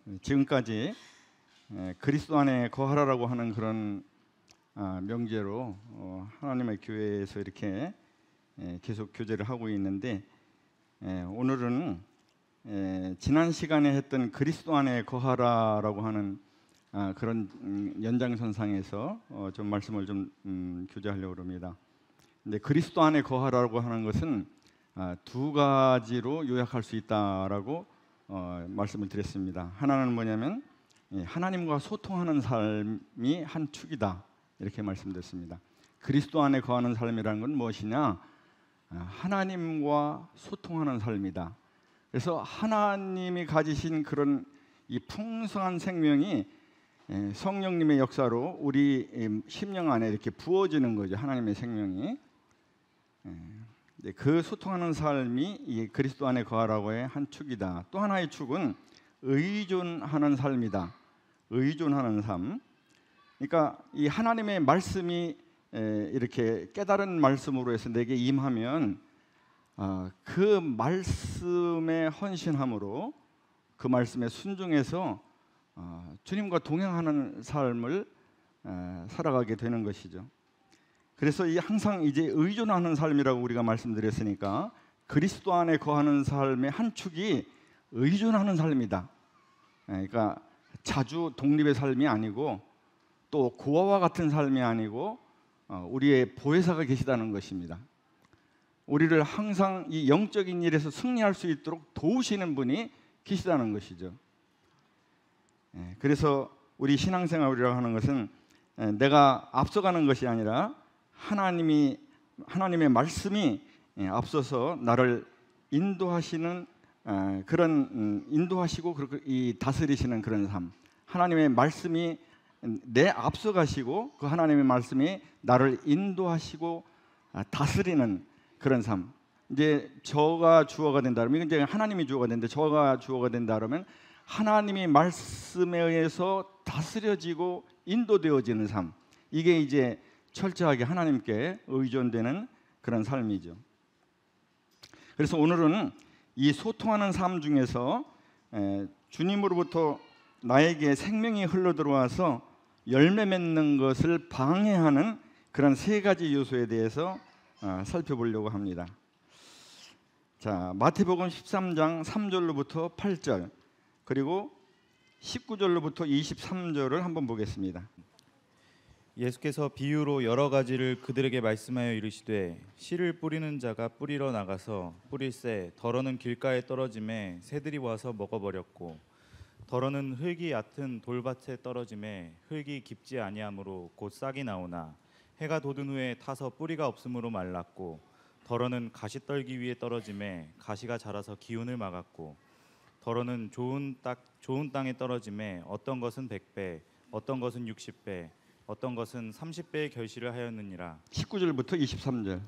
지금까지 그리스도 안에 거하라라고 하는 그런 명제로 하나님의 교회에서 이렇게 계속 교제를 하고 있는데, 오늘은 지난 시간에 했던 그리스도 안에 거하라라고 하는 그런 연장선상에서 좀 말씀을 좀 교제하려고 합니다. 근데 그리스도 안에 거하라고 하는 것은 두 가지로 요약할 수 있다라고 말씀을 드렸습니다. 하나는 뭐냐면 하나님과 소통하는 삶이 한 축이다, 이렇게 말씀드렸습니다. 그리스도 안에 거하는 삶이라는 건 무엇이냐? 하나님과 소통하는 삶이다. 그래서 하나님이 가지신 그런 이 풍성한 생명이 성령님의 역사로 우리 심령 안에 이렇게 부어지는 거죠. 하나님의 생명이. 그 소통하는 삶이 이 그리스도 안에 거하라고의 한 축이다. 또 하나의 축은 의존하는 삶이다. 의존하는 삶. 그러니까 이 하나님의 말씀이 이렇게 깨달은 말씀으로 해서 내게 임하면 그 말씀에 헌신함으로, 그 말씀에 순종해서 주님과 동행하는 삶을 살아가게 되는 것이죠. 그래서 이 항상 이제 의존하는 삶이라고 우리가 말씀드렸으니까 그리스도 안에 거하는 삶의 한 축이 의존하는 삶이다. 그러니까 자주 독립의 삶이 아니고 또 고아와 같은 삶이 아니고 우리의 보혜사가 계시다는 것입니다. 우리를 항상 이 영적인 일에서 승리할 수 있도록 도우시는 분이 계시다는 것이죠. 그래서 우리 신앙생활이라고 하는 것은 내가 앞서가는 것이 아니라 하나님의 말씀이 앞서서 나를 인도하시는 그런 인도하시고 이 다스리시는 그런 삶. 하나님의 말씀이 내 앞서가시고 그 하나님의 말씀이 나를 인도하시고 다스리는 그런 삶. 이제 저가 주어가 된다면, 이제 하나님이 주어가 되는데 저가 주어가 된다 그러면 하나님의 말씀에 의해서 다스려지고 인도되어지는 삶. 이게 이제 철저하게 하나님께 의존되는 그런 삶이죠. 그래서 오늘은 이 소통하는 삶 중에서 주님으로부터 나에게 생명이 흘러들어와서 열매 맺는 것을 방해하는 그런 세 가지 요소에 대해서 살펴보려고 합니다. 자, 마태복음 13장 3절로부터 8절 그리고 19절로부터 23절을 한번 보겠습니다. 예수께서 비유로 여러 가지를 그들에게 말씀하여 이르시되, 씨를 뿌리는 자가 뿌리러 나가서 뿌릴새 덜어는 길가에 떨어짐에 새들이 와서 먹어버렸고, 덜어는 흙이 얕은 돌밭에 떨어짐에 흙이 깊지 아니하므로 곧 싹이 나오나 해가 돋은 후에 타서 뿌리가 없으므로 말랐고, 덜어는 가시떨기 위에 떨어짐에 가시가 자라서 기운을 막았고, 덜어는 좋은 땅에 떨어짐에 어떤 것은 100배, 어떤 것은 60배, 어떤 것은 30배의 결실을 하였느니라. 19절부터 23절.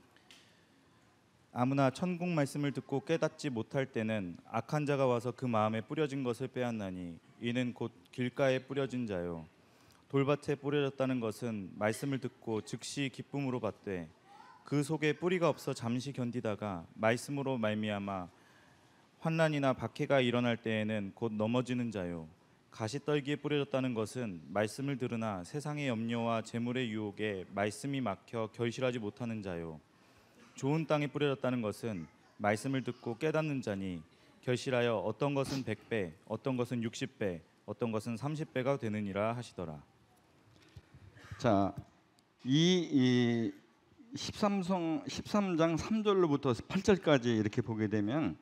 아무나 천국 말씀을 듣고 깨닫지 못할 때는 악한 자가 와서 그 마음에 뿌려진 것을 빼앗나니, 이는 곧 길가에 뿌려진 자요. 돌밭에 뿌려졌다는 것은 말씀을 듣고 즉시 기쁨으로 받되 그 속에 뿌리가 없어 잠시 견디다가 말씀으로 말미암아 환난이나 박해가 일어날 때에는 곧 넘어지는 자요. 가시떨기에 뿌려졌다는 것은 말씀을 들으나 세상의 염려와 재물의 유혹에 말씀이 막혀 결실하지 못하는 자요. 좋은 땅에 뿌려졌다는 것은 말씀을 듣고 깨닫는 자니 결실하여 어떤 것은 100배, 어떤 것은 60배, 어떤 것은 30배가 되느니라 하시더라. 자, 이 13장 3절로부터 8절까지 이렇게 보게 되면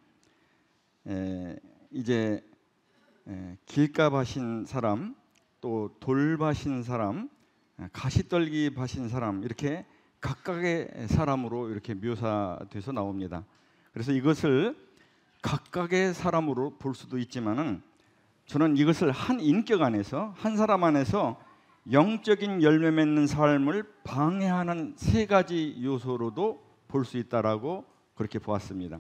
이제 길가 밭인 사람, 또 돌밭인 사람, 가시떨기 밭인 사람, 이렇게 각각의 사람으로 이렇게 묘사돼서 나옵니다. 그래서 이것을 각각의 사람으로 볼 수도 있지만은 저는 이것을 한 인격 안에서, 한 사람 안에서 영적인 열매 맺는 삶을 방해하는 세 가지 요소로도 볼 수 있다라고 그렇게 보았습니다.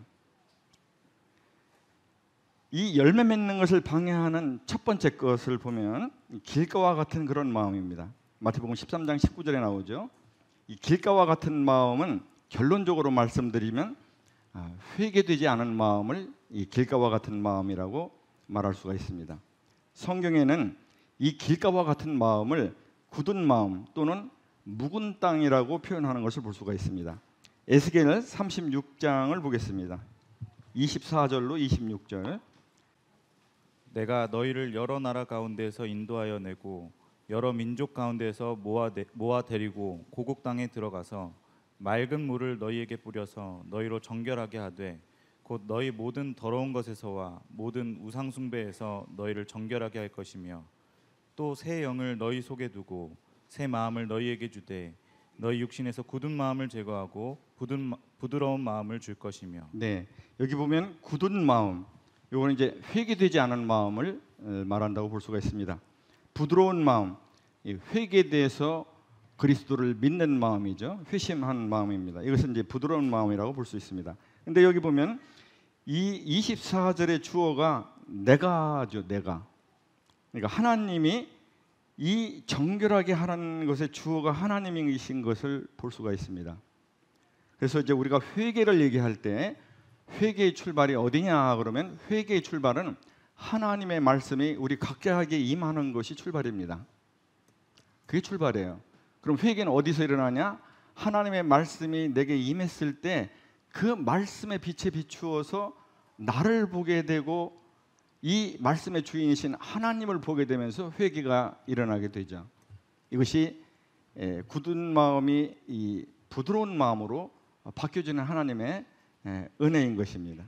이 열매 맺는 것을 방해하는 첫 번째 것을 보면 길가와 같은 그런 마음입니다. 마태복음 13장 19절에 나오죠. 이 길가와 같은 마음은 결론적으로 말씀드리면 회개되지 않은 마음을 이 길가와 같은 마음이라고 말할 수가 있습니다. 성경에는 이 길가와 같은 마음을 굳은 마음 또는 묵은 땅이라고 표현하는 것을 볼 수가 있습니다. 에스겔 36장을 보겠습니다. 24절로 26절. 내가 너희를 여러 나라 가운데서 인도하여 내고 여러 민족 가운데서 모아 데리고 고국 땅에 들어가서 맑은 물을 너희에게 뿌려서 너희로 정결하게 하되 곧 너희 모든 더러운 것에서와 모든 우상 숭배에서 너희를 정결하게 할 것이며 또 새 영을 너희 속에 두고 새 마음을 너희에게 주되 너희 육신에서 굳은 마음을 제거하고 부드러운 마음을 줄 것이며. 네, 여기 보면 굳은 마음, 요거는 이제 회개되지 않은 마음을 말한다고 볼 수가 있습니다. 부드러운 마음, 회개돼서 그리스도를 믿는 마음이죠. 회심한 마음입니다. 이것은 이제 부드러운 마음이라고 볼 수 있습니다. 근데 여기 보면 이 24절의 주어가 내가죠, 내가. 그러니까 하나님이 이 정결하게 하라는 것의 주어가 하나님이신 것을 볼 수가 있습니다. 그래서 이제 우리가 회개를 얘기할 때 회개의 출발이 어디냐 그러면 회개의 출발은 하나님의 말씀이 우리 각자에게 임하는 것이 출발입니다. 그게 출발이에요. 그럼 회개는 어디서 일어나냐? 하나님의 말씀이 내게 임했을 때 그 말씀의 빛에 비추어서 나를 보게 되고 이 말씀의 주인이신 하나님을 보게 되면서 회개가 일어나게 되죠. 이것이 굳은 마음이 이 부드러운 마음으로 바뀌어지는 하나님의 은혜인 것입니다.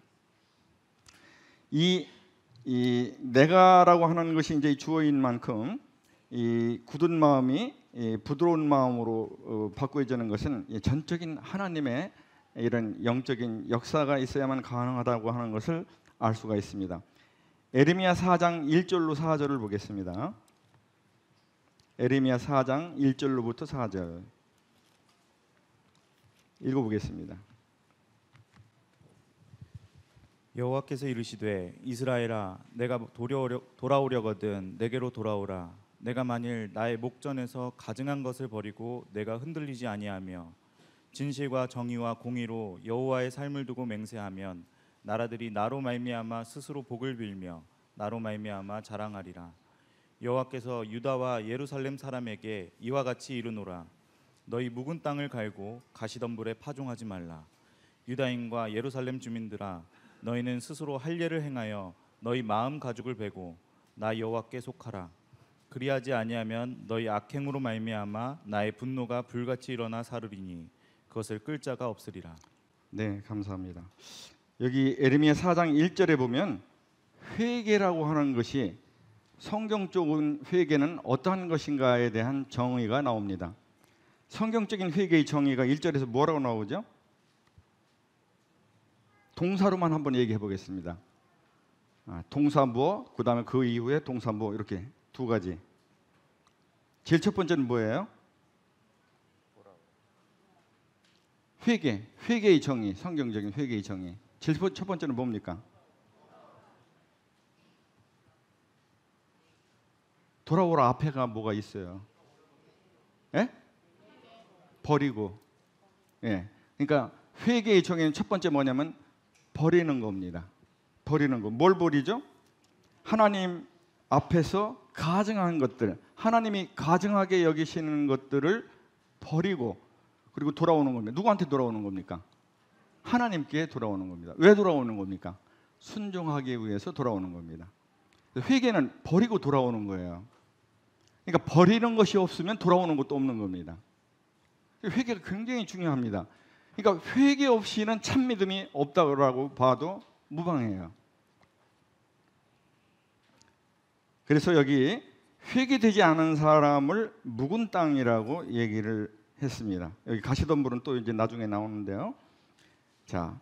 이 내가라고 하는 것이 이제 주어인 만큼 이 굳은 마음이 부드러운 마음으로 바꿔지는 것은 전적인 하나님의 이런 영적인 역사가 있어야만 가능하다고 하는 것을 알 수가 있습니다. 에레미야 4장 1절로 4절을 보겠습니다. 에레미야 4장 1절로부터 4절 읽어보겠습니다. 여호와께서 이르시되 이스라엘아 내가 돌아오려거든 내게로 돌아오라. 내가 만일 나의 목전에서 가증한 것을 버리고 내가 흔들리지 아니하며 진실과 정의와 공의로 여호와의 삶을 두고 맹세하면 나라들이 나로 말미암아 스스로 복을 빌며 나로 말미암아 자랑하리라. 여호와께서 유다와 예루살렘 사람에게 이와 같이 이르노라. 너희 묵은 땅을 갈고 가시덤불에 파종하지 말라. 유다인과 예루살렘 주민들아 너희는 스스로 할례를 행하여 너희 마음 가죽을 베고 나 여호와께 속하라. 그리하지 아니하면 너희 악행으로 말미암아 나의 분노가 불같이 일어나 사르리니 그것을 끌 자가 없으리라. 네, 감사합니다. 여기 에레미야 4장 1절에 보면 회개라고 하는 것이 성경적인 회개는 어떠한 것인가에 대한 정의가 나옵니다. 성경적인 회개의 정의가 1절에서 뭐라고 나오죠? 동사로만 한번 얘기해 보겠습니다. 동사 무어, 그 다음에 그 이후에 동사 무어, 이렇게 두 가지. 제일 첫 번째는 뭐예요? 회개의 정의, 성경적인 회개의 정의. 제일 첫 번째는 뭡니까? 돌아오라 앞에가 뭐가 있어요? 예? 버리고. 예. 그러니까 회개의 정의는 첫 번째 뭐냐면 버리는 겁니다. 버리는 거. 뭘 버리죠? 하나님 앞에서 가증한 것들, 하나님이 가증하게 여기시는 것들을 버리고 그리고 돌아오는 겁니다. 누구한테 돌아오는 겁니까? 하나님께 돌아오는 겁니다. 왜 돌아오는 겁니까? 순종하기 위해서 돌아오는 겁니다. 회개는 버리고 돌아오는 거예요. 그러니까 버리는 것이 없으면 돌아오는 것도 없는 겁니다. 회개가 굉장히 중요합니다. 그러니까 회개 없이는 참 믿음이 없다고 봐도 무방해요. 그래서 여기 회개되지 않은 사람을 묵은 땅이라고 얘기를 했습니다. 여기 가시덤불은 또 이제 나중에 나오는데요. 자,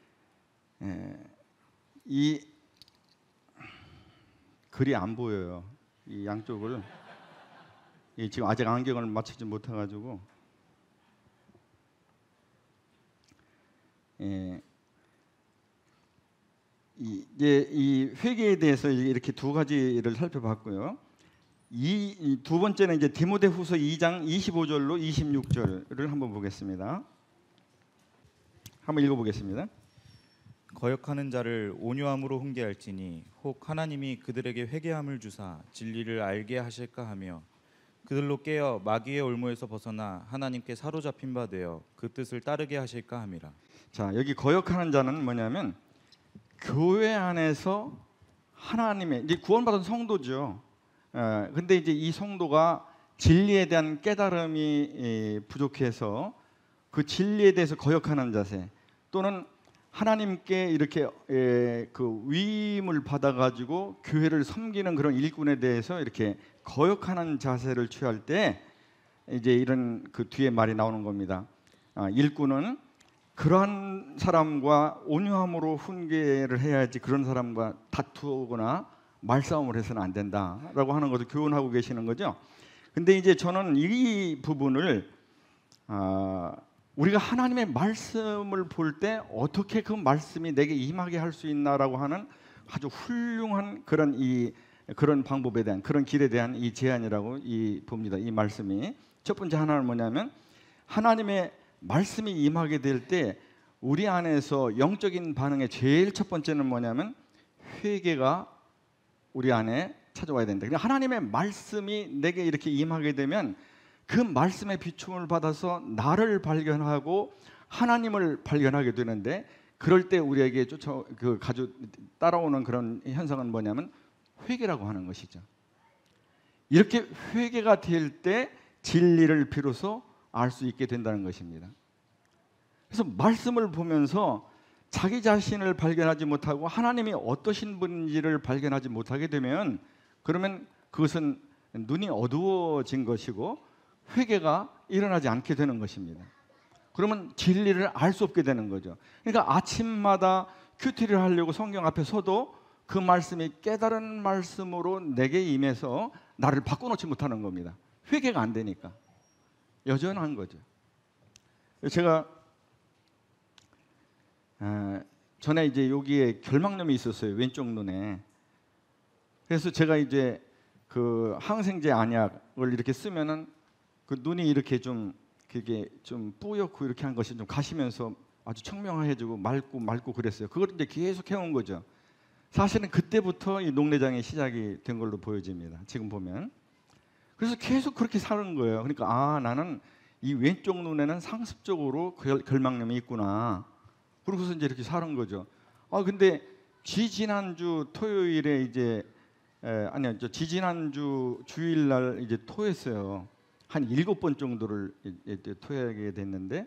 이 글이 안 보여요. 이 양쪽을 지금 아직 안경을 맞추지 못해가지고 이제 이 회개에 대해서 이렇게 두 가지를 살펴봤고요. 이 두 번째는 이제 디모데후서 2장 25절로 26절을 한번 보겠습니다. 한번 읽어보겠습니다. 거역하는 자를 온유함으로 훈계할지니 혹 하나님이 그들에게 회개함을 주사 진리를 알게 하실까 하며 그들로 깨어 마귀의 올무에서 벗어나 하나님께 사로잡힌 바 되어 그 뜻을 따르게 하실까 함이라. 자, 여기 거역하는 자는 뭐냐면 교회 안에서 하나님의 이제 구원받은 성도죠. 근데 이제 이 성도가 진리에 대한 깨달음이 부족해서 그 진리에 대해서 거역하는 자세, 또는 하나님께 이렇게 그 위임을 받아가지고 교회를 섬기는 그런 일꾼에 대해서 이렇게 거역하는 자세를 취할 때 이제 이런 그 뒤에 말이 나오는 겁니다. 일꾼은 그러한 사람과 온유함으로 훈계를 해야지 그런 사람과 다투거나 말싸움을 해서는 안 된다라고 하는 것을 교훈하고 계시는 거죠. 근데 이제 저는 이 부분을 우리가 하나님의 말씀을 볼 때 어떻게 그 말씀이 내게 임하게 할 수 있나라고 하는 아주 훌륭한 그런 방법에 대한, 그런 길에 대한 이 제안이라고 봅니다. 이 말씀이 첫 번째 하나는 뭐냐면, 하나님의 말씀이 임하게 될 때 우리 안에서 영적인 반응의 제일 첫 번째는 뭐냐면 회개가 우리 안에 찾아와야 된다. 그러니까 하나님의 말씀이 내게 이렇게 임하게 되면 그 말씀의 비춤을 받아서 나를 발견하고 하나님을 발견하게 되는데, 그럴 때 우리에게 따라오는 그런 현상은 뭐냐면 회개라고 하는 것이죠. 이렇게 회개가 될 때 진리를 비로소 알 수 있게 된다는 것입니다. 그래서 말씀을 보면서 자기 자신을 발견하지 못하고 하나님이 어떠신 분인지를 발견하지 못하게 되면, 그러면 그것은 눈이 어두워진 것이고 회개가 일어나지 않게 되는 것입니다. 그러면 진리를 알 수 없게 되는 거죠. 그러니까 아침마다 큐티를 하려고 성경 앞에 서도 그 말씀이 깨달은 말씀으로 내게 임해서 나를 바꿔놓지 못하는 겁니다. 회개가 안 되니까 여전한 거죠. 제가 전에 이제 여기에 결막염이 있었어요, 왼쪽 눈에. 그래서 제가 이제 그 항생제 안약을 이렇게 쓰면은 그 눈이 이렇게 그게 좀 뿌옇고 이렇게 한 것이 좀 가시면서 아주 청명해지고 맑고 그랬어요. 그걸 이제 계속 해온 거죠. 사실은 그때부터 이 녹내장이 시작이 된 걸로 보여집니다, 지금 보면. 그래서 계속 그렇게 사는 거예요. 그러니까 나는 이 왼쪽 눈에는 상습적으로 결막염이 있구나. 그러고서 이제 이렇게 사는 거죠. 근데 지지난주 토요일에 이제 지지난주 주일날 이제 토했어요. 한 7번 정도를 이제 토하게 됐는데,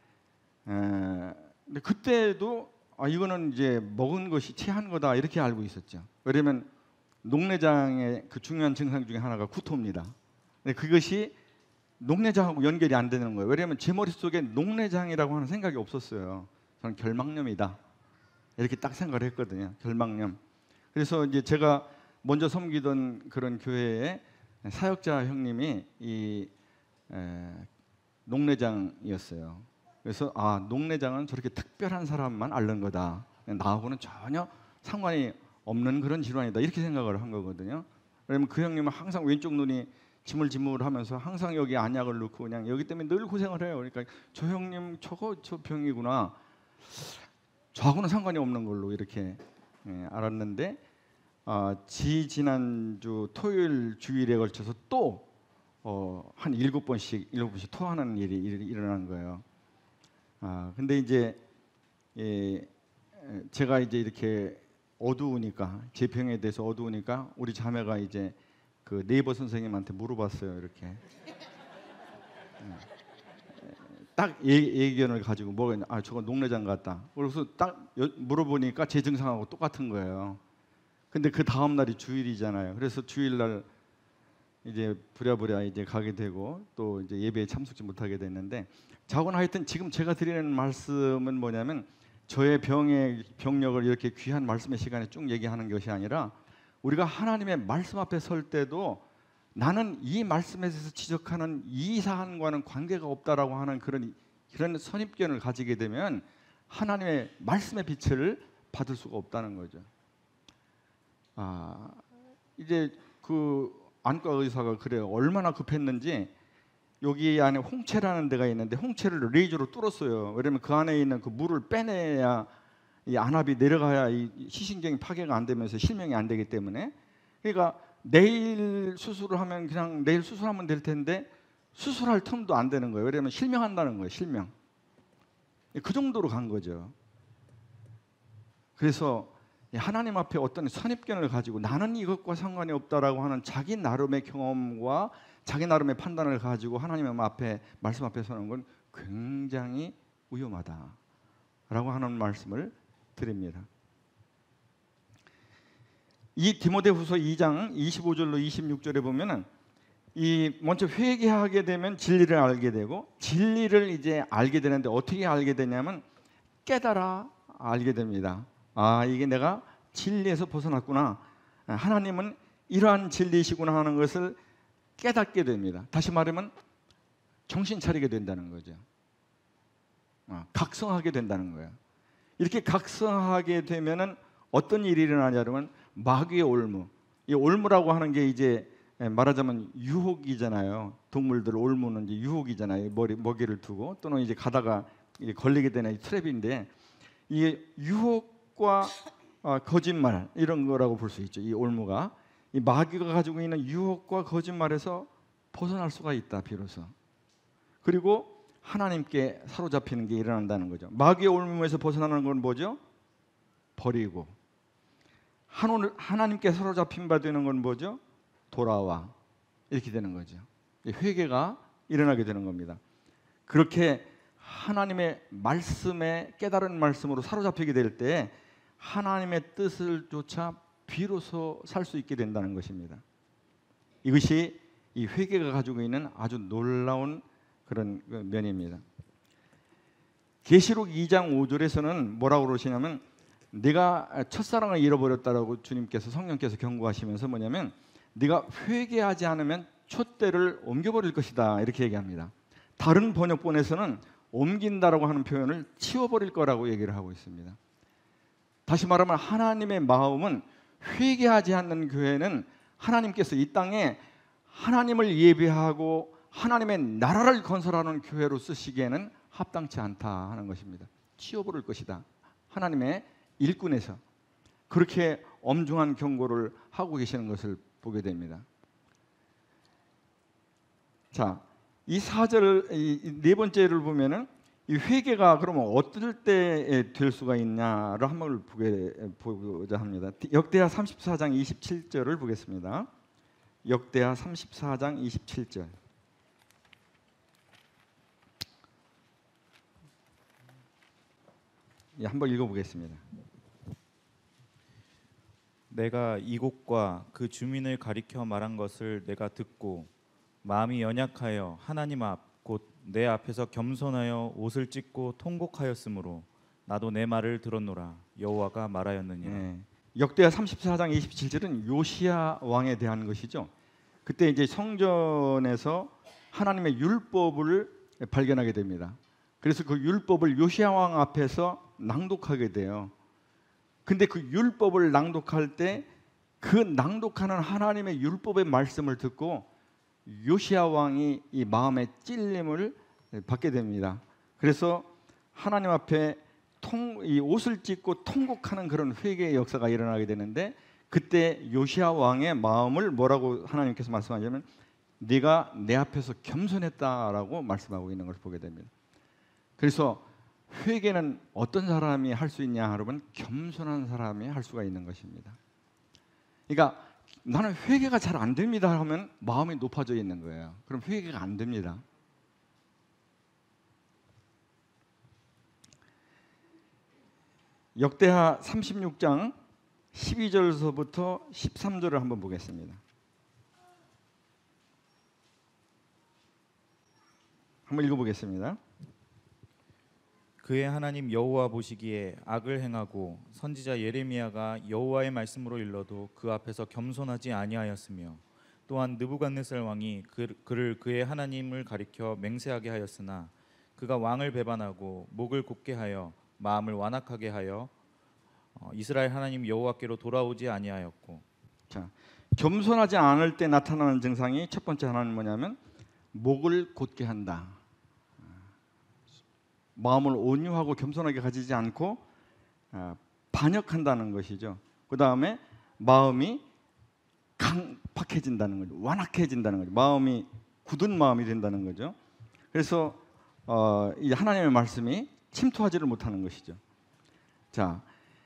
근데 그때도 이거는 이제 먹은 것이 체한 거다 이렇게 알고 있었죠. 왜냐면 녹내장의 그 중요한 증상 중에 하나가 구토입니다. 근데 그것이 녹내장하고 연결이 안 되는 거예요. 왜냐하면 제 머릿속에 녹내장이라고 하는 생각이 없었어요. 저는 결막염이다 이렇게 딱 생각을 했거든요. 결막염. 그래서 이제 제가 먼저 섬기던 그런 교회에 사역자 형님이 이 녹내장이었어요. 그래서 녹내장은 저렇게 특별한 사람만 앓는 거다, 나하고는 전혀 상관이 없는 그런 질환이다 이렇게 생각을 한 거거든요. 왜냐면 그 형님은 항상 왼쪽 눈이 지물지물하면서 항상 여기 안약을 넣고 그냥 여기 때문에 늘 고생을 해요. 그러니까 저 형님 저 병이구나, 저하고는 상관이 없는 걸로 이렇게 알았는데, 지난주 토요일 주일에 걸쳐서 또 한 7번씩 토하는 일이 일어난 거예요. 근데 이제 제가 이제 이렇게 어두우니까, 제 병에 대해서 어두우니까 우리 자매가 이제 그 네이버 선생님한테 물어봤어요. 이렇게 딱 예견을 가지고 뭐가 저거 녹내장 같다. 그래서 딱 물어보니까 제 증상하고 똑같은 거예요. 근데 그 다음 날이 주일이잖아요. 그래서 주일날 이제 부랴부랴 이제 가게 되고 또 이제 예배에 참석지 못하게 됐는데, 자고는 하여튼 지금 제가 드리는 말씀은 뭐냐면 저의 병의 병력을 이렇게 귀한 말씀의 시간에 쭉 얘기하는 것이 아니라, 우리가 하나님의 말씀 앞에 설 때도 나는 이 말씀에 대해서 지적하는 이 사안과는 관계가 없다라고 하는 그런 선입견을 가지게 되면 하나님의 말씀의 빛을 받을 수가 없다는 거죠. 이제 그 안과 의사가 그래요. 얼마나 급했는지 여기 안에 홍채라는 데가 있는데 홍채를 레이저로 뚫었어요. 왜냐면 그 안에 있는 그 물을 빼내야 이 안압이 내려가야 이 시신경이 파괴가 안 되면서 실명이 안 되기 때문에, 그러니까 내일 수술을 하면 그냥 내일 수술하면 될 텐데 수술할 틈도 안 되는 거예요. 왜냐하면 실명한다는 거예요. 실명. 그 정도로 간 거죠. 그래서 하나님 앞에 어떤 선입견을 가지고 나는 이것과 상관이 없다라고 하는 자기 나름의 경험과 자기 나름의 판단을 가지고 하나님 앞에, 말씀 앞에 서는 건 굉장히 위험하다라고 하는 말씀을 드립니다. 이 디모데후서 2장 25절로 26절에 보면은 이 먼저 회개하게 되면 진리를 알게 되고, 진리를 이제 알게 되는데 어떻게 알게 되냐면 깨달아 알게 됩니다. 아, 이게 내가 진리에서 벗어났구나, 하나님은 이러한 진리시구나 하는 것을 깨닫게 됩니다. 다시 말하면 정신 차리게 된다는 거죠. 각성하게 된다는 거예요. 이렇게 각성하게 되면은 어떤 일이 일어나냐면 마귀의 올무. 이 올무라고 하는 게 이제 말하자면 유혹이잖아요. 동물들 올무는 이제 유혹이잖아요. 먹이를 두고 또는 이제 가다가 걸리게 되는 트랩인데, 이 유혹과 거짓말 이런 거라고 볼 수 있죠. 이 올무가, 이 마귀가 가지고 있는 유혹과 거짓말에서 벗어날 수가 있다, 비로소. 그리고 하나님께 사로잡히는 게 일어난다는 거죠. 마귀의 올무에서 벗어나는 건 뭐죠? 버리고. 하나님께 사로잡힌 바 되는 건 뭐죠? 돌아와. 이렇게 되는 거죠. 회개가 일어나게 되는 겁니다. 그렇게 하나님의 말씀에, 깨달은 말씀으로 사로잡히게 될 때 하나님의 뜻을 조차 비로소 살 수 있게 된다는 것입니다. 이것이 이 회개가 가지고 있는 아주 놀라운 그런 면입니다. 계시록 2장 5절에서는 뭐라고 그러시냐면, 네가 첫사랑을 잃어버렸다라고 주님께서, 성령께서 경고하시면서 뭐냐면 네가 회개하지 않으면 촛대를 옮겨버릴 것이다, 이렇게 얘기합니다. 다른 번역본에서는 옮긴다라고 하는 표현을 치워버릴 거라고 얘기를 하고 있습니다. 다시 말하면 하나님의 마음은, 회개하지 않는 교회는 하나님께서 이 땅에 하나님을 예배하고 하나님의 나라를 건설하는 교회로 쓰시기에는 합당치 않다 하는 것입니다. 치워버릴 것이다. 하나님의 일꾼에서 그렇게 엄중한 경고를 하고 계시는 것을 보게 됩니다. 자, 이 4절, 이 네 번째를 보면은 이 회개가 그러면 어떨 때 될 수가 있냐를 한번 보고자 합니다. 역대하 34장 27절을 보겠습니다. 역대하 34장 27절. 한번 읽어보겠습니다. 내가 이곳과 그 주민을 가리켜 말한 것을 내가 듣고 마음이 연약하여 하나님 앞 곧 내 앞에서 겸손하여 옷을 찢고 통곡하였으므로 나도 내 말을 들었노라. 여호와가 말하였느니라. 네. 역대하 34장 27절은 요시야 왕에 대한 것이죠. 그때 이제 성전에서 하나님의 율법을 발견하게 됩니다. 그래서 그 율법을 요시야 왕 앞에서 낭독하게 돼요. 근데 그 율법을 낭독할 때 그 낭독하는 하나님의 율법의 말씀을 듣고 요시야 왕이 이 마음의 찔림을 받게 됩니다. 그래서 하나님 앞에 이 옷을 찢고 통곡하는 그런 회개의 역사가 일어나게 되는데, 그때 요시야 왕의 마음을 뭐라고 하나님께서 말씀하시냐면 네가 내 앞에서 겸손했다라고 말씀하고 있는 것을 보게 됩니다. 그래서 회개는 어떤 사람이 할 수 있냐 하면 겸손한 사람이 할 수가 있는 것입니다. 그러니까 나는 회개가 잘 안 됩니다 하면 마음이 높아져 있는 거예요. 그럼 회개가 안 됩니다. 역대하 36장 12절서부터 13절을 한번 보겠습니다. 한번 읽어보겠습니다. 그의 하나님 여호와 보시기에 악을 행하고 선지자 예레미야가 여호와의 말씀으로 일러도 그 앞에서 겸손하지 아니하였으며, 또한 느부갓네살 왕이 그를 그의 하나님을 가리켜 맹세하게 하였으나 그가 왕을 배반하고 목을 굳게 하여 마음을 완악하게 하여 이스라엘 하나님 여호와께로 돌아오지 아니하였고. 자, 겸손하지 않을 때 나타나는 증상이 첫 번째 하나는 뭐냐면 목을 곧게 한다. 마음을 온유하고 겸손하게 가지지 않고 반역한다는 것이죠. 그 다음에 마음이 강팍해진다는 거죠. 완악해진다는 거죠. 마음이 굳은 마음이 된다는 거죠. 그래서 이 하나님의 말씀이 침투하지를 못하는 것이죠. 자,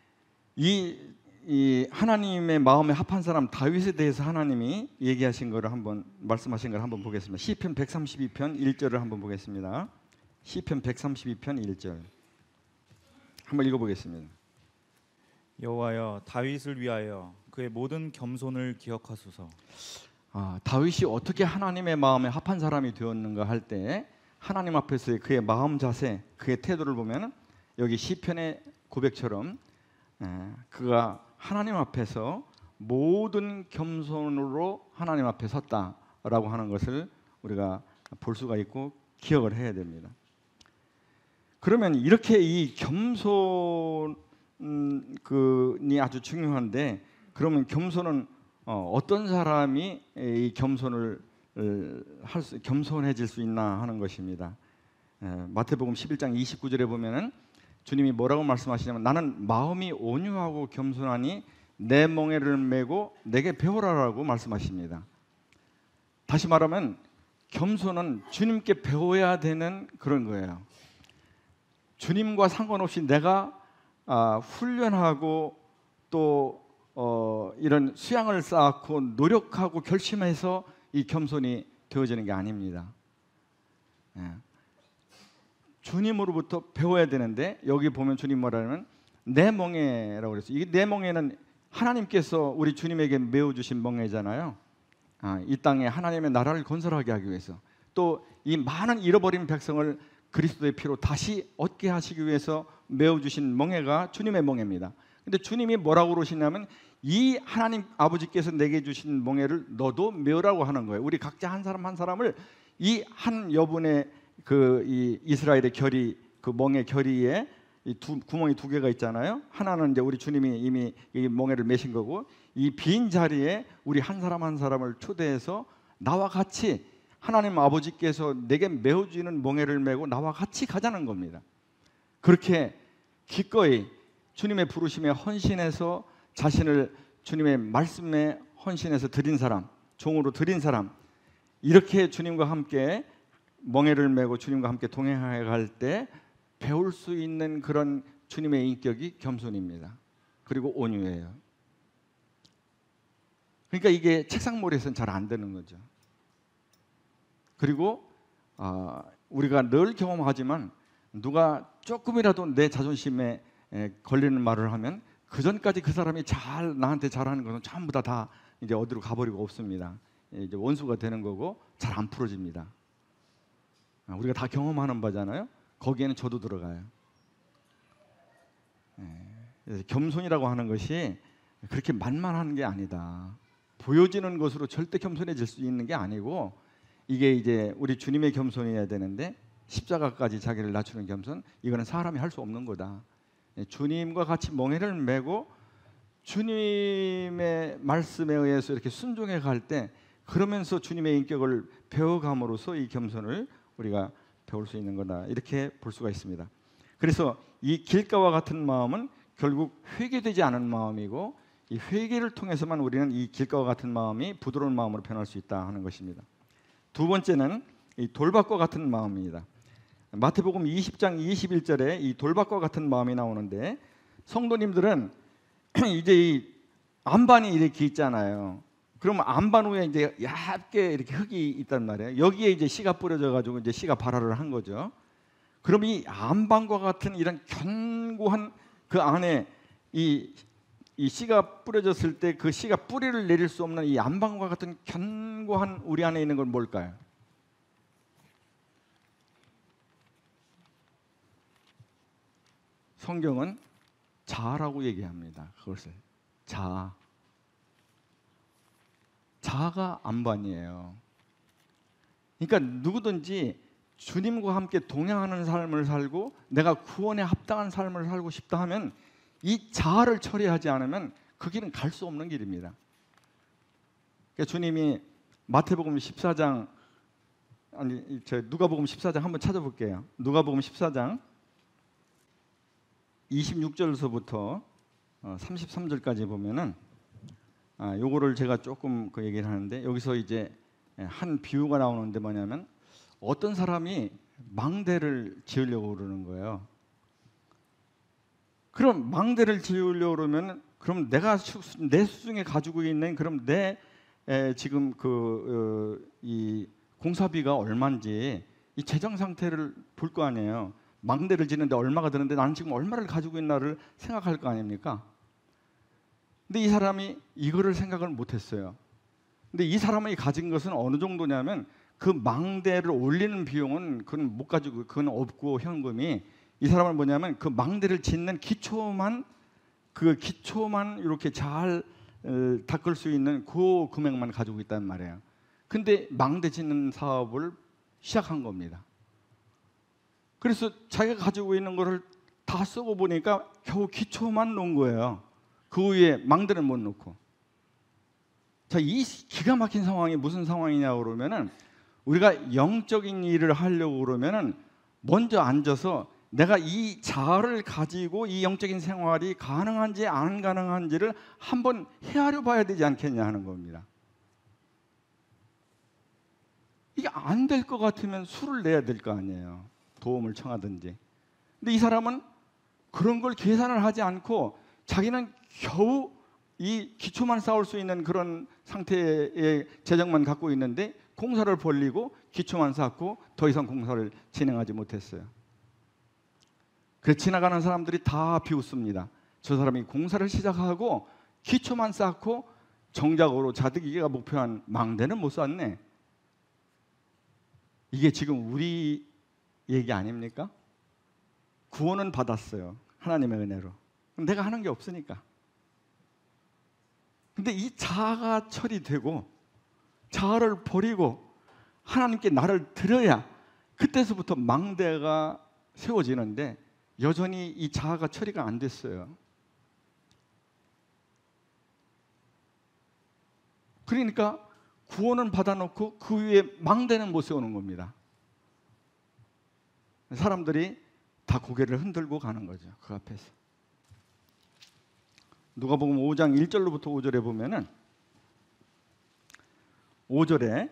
이 하나님의 마음에 합한 사람 다윗에 대해서 하나님이 얘기하신 것을 한번 말씀하신 걸 한번 보겠습니다. 시편 132편 1절을 한번 보겠습니다. 시편 132편 1절 한번 읽어보겠습니다. 여호와여 다윗을 위하여 그의 모든 겸손을 기억하소서. 다윗이 어떻게 하나님의 마음에 합한 사람이 되었는가 할 때 하나님 앞에서의 그의 마음 자세, 그의 태도를 보면 여기 시편의 고백처럼 그가 하나님 앞에서 모든 겸손으로 하나님 앞에 섰다라고 하는 것을 우리가 볼 수가 있고 기억을 해야 됩니다. 그러면 이렇게 이 겸손이 아주 중요한데, 그러면 겸손은 어떤 사람이 이 겸손을 겸손해질 수 있나 하는 것입니다. 마태복음 11장 29절에 보면은 주님이 뭐라고 말씀하시냐면 나는 마음이 온유하고 겸손하니 내 멍에를 메고 내게 배우라라고 말씀하십니다. 다시 말하면 겸손은 주님께 배워야 되는 그런 거예요. 주님과 상관없이 내가 훈련하고 또 이런 수양을 쌓고 노력하고 결심해서 이 겸손이 되어지는 게 아닙니다. 주님으로부터 배워야 되는데, 여기 보면 주님 뭐라면 내 멍에라고 그랬어요. 이게 내 멍에는 하나님께서 우리 주님에게 메워 주신 멍에잖아요. 이 땅에 하나님의 나라를 건설하게 하기 위해서, 또 이 많은 잃어버린 백성을 그리스도의 피로 다시 얻게 하시기 위해서 메워 주신 멍에가 주님의 멍에입니다. 근데 주님이 뭐라고 그러시냐면 이 하나님 아버지께서 내게 주신 멍에를 너도 메우라고 하는 거예요. 우리 각자 한 사람 한 사람을 이 한 여분의 이 이스라엘의 결이, 그 멍의 결의에 이 구멍이 두 개가 있잖아요. 하나는 이제 우리 주님이 이미 이 멍에를 메신 거고, 이 빈 자리에 우리 한 사람 한 사람을 초대해서 나와 같이 하나님 아버지께서 내게 메어주는 멍에를 메고 나와 같이 가자는 겁니다. 그렇게 기꺼이 주님의 부르심에 헌신해서 자신을 주님의 말씀에 헌신해서 드린 사람, 종으로 드린 사람, 이렇게 주님과 함께 멍에를 메고 주님과 함께 동행해 갈 때 배울 수 있는 그런 주님의 인격이 겸손입니다. 그리고 온유해요. 그러니까 이게 책상머리에서는 잘 안 되는 거죠. 그리고 우리가 늘 경험하지만 누가 조금이라도 내 자존심에 걸리는 말을 하면 그 전까지 그 사람이 나한테 잘하는 것은 전부 다 이제 어디로 가버리고 없습니다. 이제 원수가 되는 거고 잘 안 풀어집니다. 우리가 다 경험하는 바잖아요. 거기에는 저도 들어가요. 겸손이라고 하는 것이 그렇게 만만한 게 아니다. 보여지는 것으로 절대 겸손해질 수 있는 게 아니고, 이게 이제 우리 주님의 겸손이어야 되는데 십자가까지 자기를 낮추는 겸손, 이거는 사람이 할 수 없는 거다. 주님과 같이 멍에를 메고 주님의 말씀에 의해서 이렇게 순종해 갈 때, 그러면서 주님의 인격을 배워감으로써 이 겸손을 우리가 배울 수 있는 거다, 이렇게 볼 수가 있습니다. 그래서 이 길가와 같은 마음은 결국 회개되지 않은 마음이고, 이 회개를 통해서만 우리는 이 길가와 같은 마음이 부드러운 마음으로 변할 수 있다 하는 것입니다. 두 번째는 이 돌밭과 같은 마음입니다. 마태복음 20장 21절에 이 돌밭과 같은 마음이 나오는데, 성도님들은 이제 이 안반이 이렇게 있잖아요. 그러면 안반 위에 이제 얇게 이렇게 흙이 있단 말이에요. 여기에 이제 씨가 뿌려져 가지고 이제 씨가 발화를 한 거죠. 그럼 이 안반과 같은 이런 견고한 그 안에 이 씨가 뿌려졌을 때 그 씨가 뿌리를 내릴 수 없는 이 안반과 같은 견고한 우리 안에 있는 건 뭘까요? 성경은 자아라고 얘기합니다. 그것을 자아가 안반이에요. 그러니까 누구든지 주님과 함께 동행하는 삶을 살고 내가 구원에 합당한 삶을 살고 싶다 하면 이 자아를 처리하지 않으면 그 길은 갈 수 없는 길입니다. 그러니까 주님이 마태복음 14장 누가복음 14장 한번 찾아볼게요. 누가복음 14장 26절서부터 33절까지 보면은 요거를 제가 조금 그 얘기를 하는데, 여기서 이제 한 비유가 나오는데 뭐냐면 어떤 사람이 망대를 지으려고 그러는 거예요. 그럼 망대를 지으려고 그러면 그럼 내가 내 수중에 가지고 있는 그럼 내 지금 이 공사비가 얼마인지 이 재정 상태를 볼 거 아니에요. 망대를 지는데 얼마가 드는데 나는 지금 얼마를 가지고 있나를 생각할 거 아닙니까? 근데 이 사람이 이거를 생각을 못했어요. 근데 이 사람이 가진 것은 어느 정도냐면 그 망대를 올리는 비용은 그건 못 가지고, 그건 없고 현금이, 이 사람은 뭐냐면 그 망대를 짓는 기초만 이렇게 잘 닦을 수 있는 그 금액만 가지고 있단 말이에요. 근데 망대 짓는 사업을 시작한 겁니다. 그래서 자기가 가지고 있는 거를 다 쓰고 보니까 겨우 기초만 놓은 거예요. 그 위에 망대는 못 놓고. 자, 이 기가 막힌 상황이 무슨 상황이냐 그러면은, 우리가 영적인 일을 하려고 그러면은 먼저 앉아서 내가 이 자아를 가지고 이 영적인 생활이 가능한지 안 가능한지를 한번 헤아려 봐야 되지 않겠냐 하는 겁니다. 이게 안 될 것 같으면 수를 내야 될 거 아니에요. 도움을 청하든지. 근데 이 사람은 그런 걸 계산을 하지 않고 자기는 겨우 이 기초만 쌓을 수 있는 그런 상태의 재정만 갖고 있는데 공사를 벌리고 기초만 쌓고 더 이상 공사를 진행하지 못했어요. 그래서 지나가는 사람들이 다 비웃습니다. 저 사람이 공사를 시작하고 기초만 쌓고 정작으로 자기가 목표한 망대는 못 쌓네. 이게 지금 우리 얘기 아닙니까? 구원은 받았어요. 하나님의 은혜로. 내가 하는 게 없으니까. 근데 이 자아가 처리되고 자아를 버리고 하나님께 나를 드려야 그때서부터 망대가 세워지는데 여전히 이 자아가 처리가 안 됐어요. 그러니까 구원은 받아놓고 그 위에 망대는 못 세우는 겁니다. 사람들이 다 고개를 흔들고 가는 거죠. 그 앞에서. 누가복음 5장 1절로부터 5절에 보면은 5절에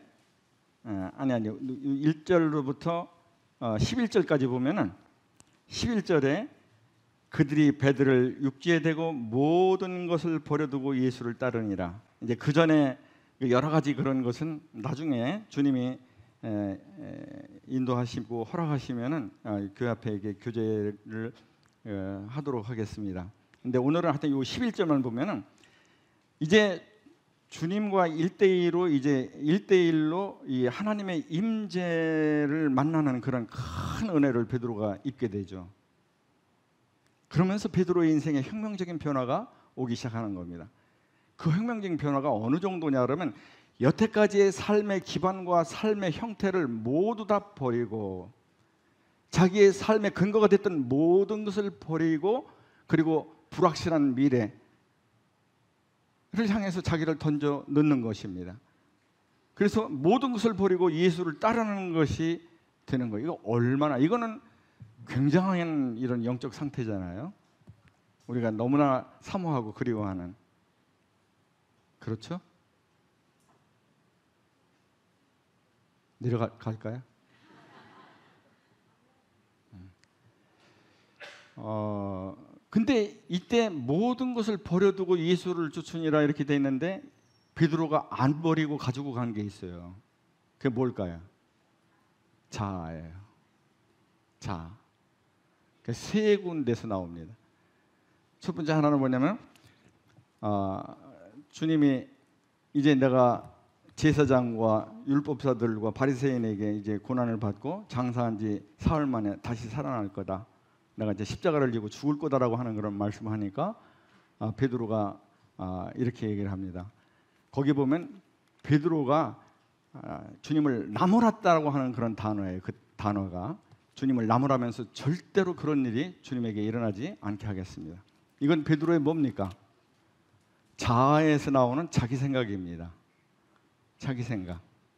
1절로부터 11절까지 보면은 11절에 그들이 배들을 육지에 대고 모든 것을 버려두고 예수를 따르니라. 이제 그 전에 여러 가지 그런 것은 나중에 주님이 인도하시고 허락하시면은 교회 앞에 교제를 하도록 하겠습니다. 근데 오늘은 하여튼 이 11절만 보면은 이제 주님과 1대1로 이 하나님의 임재를 만나는 그런 큰 은혜를 베드로가 입게 되죠. 그러면서 베드로의 인생에 혁명적인 변화가 오기 시작하는 겁니다. 그 혁명적인 변화가 어느 정도냐 그러면 여태까지의 삶의 기반과 삶의 형태를 모두 다 버리고 자기의 삶의 근거가 됐던 모든 것을 버리고 그리고 불확실한 미래를 향해서 자기를 던져 넣는 것입니다. 그래서 모든 것을 버리고 예수를 따르는 것이 되는 거예요. 이거 얼마나, 이거는 굉장한 이런 영적 상태잖아요. 우리가 너무나 사모하고 그리워하는. 그렇죠? 내려갈까요? 근데 이때 모든 것을 버려두고 예수를 쫓으니라 이렇게 돼 있는데 베드로가 안 버리고 가지고 간 게 있어요. 그게 뭘까요? 자아예요. 자아. 세 군데서 나옵니다. 첫 번째 하나는 뭐냐면 주님이 이제 내가 제사장과 율법사들과 바리새인에게 이제 고난을 받고 장사한 지 사흘 만에 다시 살아날 거다. 내가 이제 십자가를 지고 죽을 거다라고 하는 그런 말씀하니까 베드로가 이렇게 얘기를 합니다. 거기 보면 베드로가 주님을 나무랐다고 하는 그런 단어예요. 그 단어가 주님을 나무라면서 절대로 그런 일이 주님에게 일어나지 않게 하겠습니다. 이건 베드로의 뭡니까? 자아에서 나오는 자기 생각입니다. 자기 생각.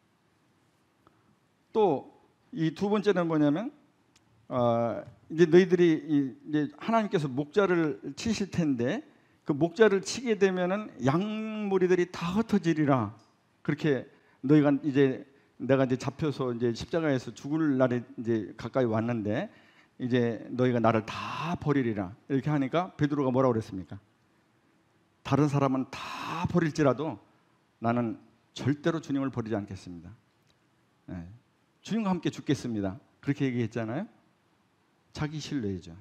또 이 두 번째는 뭐냐면 이제 너희들이 이제 하나님께서 목자를 치실 텐데 그 목자를 치게 되면은 양무리들이 다 흩어지리라. 그렇게 너희가 이제 내가 이제 잡혀서 이제 십자가에서 죽을 날이 이제 가까이 왔는데 이제 너희가 나를 다 버리리라. 이렇게 하니까 베드로가 뭐라고 그랬습니까? 다른 사람은 다 버릴지라도 나는 절대로 주님을 버리지 않겠습니다. 네. 주님과 함께 죽겠습니다. 그렇게 얘기했잖아요. 자기 신뢰죠.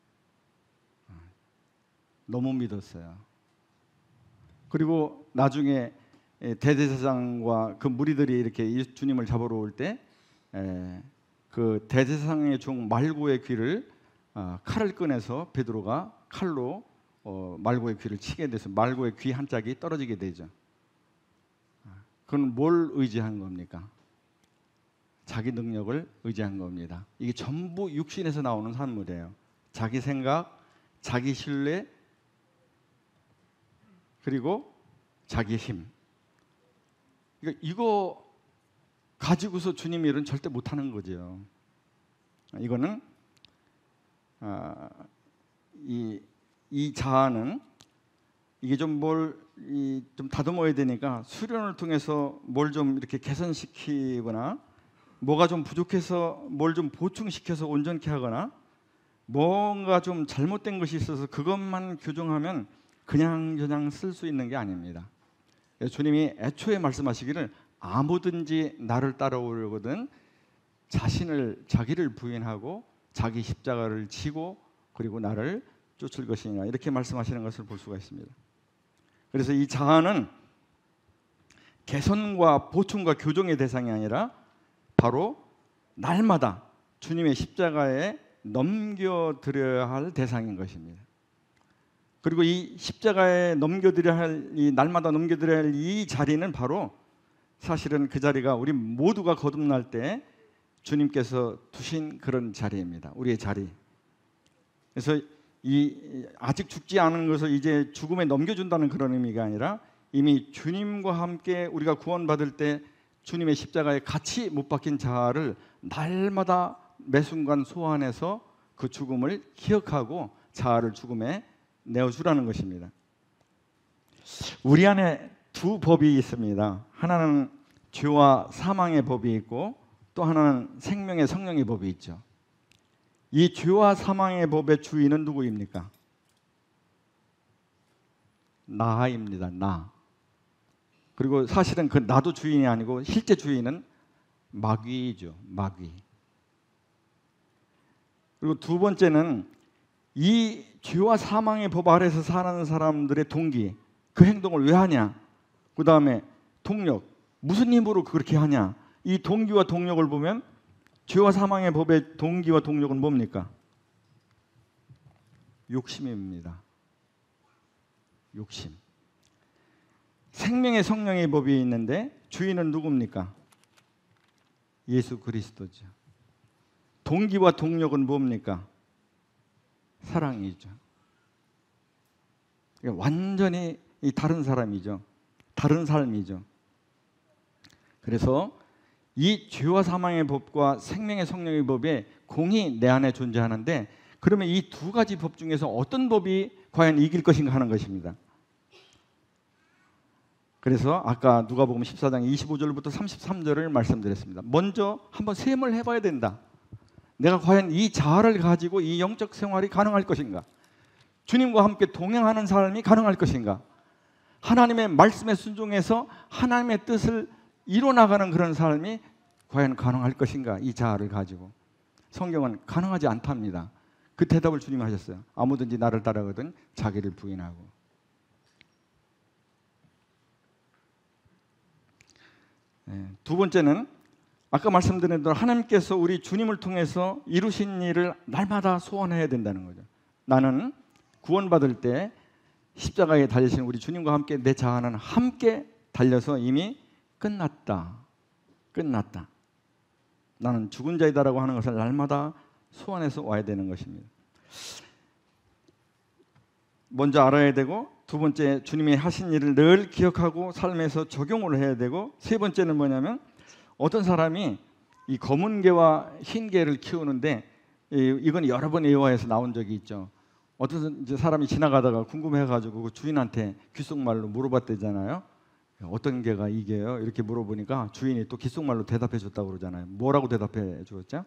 너무 믿었어요. 그리고 나중에 대제사장과 그 무리들이 이렇게 주님을 잡으러 올 때 그 대제사장의 종 말고의 귀를 칼을 꺼내서 베드로가 칼로 말고의 귀를 치게 돼서 말고의 귀 한 짝이 떨어지게 되죠. 그건 뭘 의지한 겁니까? 자기 능력을 의지한 겁니다. 이게 전부 육신에서 나오는 산물이에요. 자기 생각, 자기 신뢰, 그리고 자기 힘. 그러니까 이거 가지고서 주님 일은 절대 못하는 거죠. 이거는 이 자아는 이게 좀 좀 다듬어야 되니까 수련을 통해서 뭘 좀 이렇게 개선시키거나 뭐가 좀 부족해서 뭘 좀 보충시켜서 온전케 하거나 뭔가 좀 잘못된 것이 있어서 그것만 교정하면 그냥 쓸 수 있는 게 아닙니다. 주님이 애초에 말씀하시기를 아무든지 나를 따라오려거든 자기를 부인하고 자기 십자가를 지고 그리고 나를 쫓을 것이니라 이렇게 말씀하시는 것을 볼 수가 있습니다. 그래서 이 자아는 개선과 보충과 교정의 대상이 아니라 바로 날마다 주님의 십자가에 넘겨드려야 할 대상인 것입니다. 그리고 이 십자가에 넘겨드려야 할 이 날마다 넘겨드려야 할 이 자리는 바로 사실은 그 자리가 우리 모두가 거듭날 때 주님께서 두신 그런 자리입니다. 우리의 자리. 그래서 이 아직 죽지 않은 것을 이제 죽음에 넘겨준다는 그런 의미가 아니라 이미 주님과 함께 우리가 구원받을 때 주님의 십자가에 같이 못 박힌 자아를 날마다 매 순간 소환해서 그 죽음을 기억하고 자아를 죽음에 내어주라는 것입니다. 우리 안에 두 법이 있습니다. 하나는 죄와 사망의 법이 있고 또 하나는 생명의 성령의 법이 있죠. 이 죄와 사망의 법의 주인은 누구입니까? 나입니다. 나. 그리고 사실은 그 나도 주인이 아니고 실제 주인은 마귀이죠. 마귀. 그리고 두 번째는 이 죄와 사망의 법 아래서 사는 사람들의 동기, 그 행동을 왜 하냐? 그 다음에 동력, 무슨 힘으로 그렇게 하냐? 이 동기와 동력을 보면 죄와 사망의 법의 동기와 동력은 뭡니까? 욕심입니다. 욕심. 생명의 성령의 법이 있는데 주인은 누굽니까? 예수 그리스도죠. 동기와 동력은 뭡니까? 사랑이죠. 완전히 다른 사람이죠. 다른 삶이죠. 그래서 이 죄와 사망의 법과 생명의 성령의 법에 공이 내 안에 존재하는데 그러면 이 두 가지 법 중에서 어떤 법이 과연 이길 것인가 하는 것입니다. 그래서 아까 누가복음 14장 25절부터 33절을 말씀드렸습니다. 먼저 한번 셈을 해봐야 된다. 내가 과연 이 자아를 가지고 이 영적 생활이 가능할 것인가? 주님과 함께 동행하는 삶이 가능할 것인가? 하나님의 말씀에 순종해서 하나님의 뜻을 이뤄나가는 그런 삶이 과연 가능할 것인가? 이 자아를 가지고. 성경은 가능하지 않답니다. 그 대답을 주님이 하셨어요. 아무든지 나를 따르거든 자기를 부인하고. 두 번째는 아까 말씀드린 대로 하나님께서 우리 주님을 통해서 이루신 일을 날마다 소원해야 된다는 거죠. 나는 구원받을 때 십자가에 달리신 우리 주님과 함께 내 자아는 함께 달려서 이미 끝났다. 끝났다. 나는 죽은 자이다라고 하는 것을 날마다 소원해서 와야 되는 것입니다. 먼저 알아야 되고 두 번째 주님이 하신 일을 늘 기억하고 삶에서 적용을 해야 되고 세 번째는 뭐냐면 어떤 사람이 이 검은 개와 흰 개를 키우는데 이건 여러 번 예화에서 나온 적이 있죠. 어떤 이제 사람이 지나가다가 궁금해가지고 그 주인한테 귓속말로 물어봤대잖아요. 어떤 개가 이게요? 이렇게 물어보니까 주인이 또 귓속말로 대답해 줬다고 그러잖아요. 뭐라고 대답해 주었죠?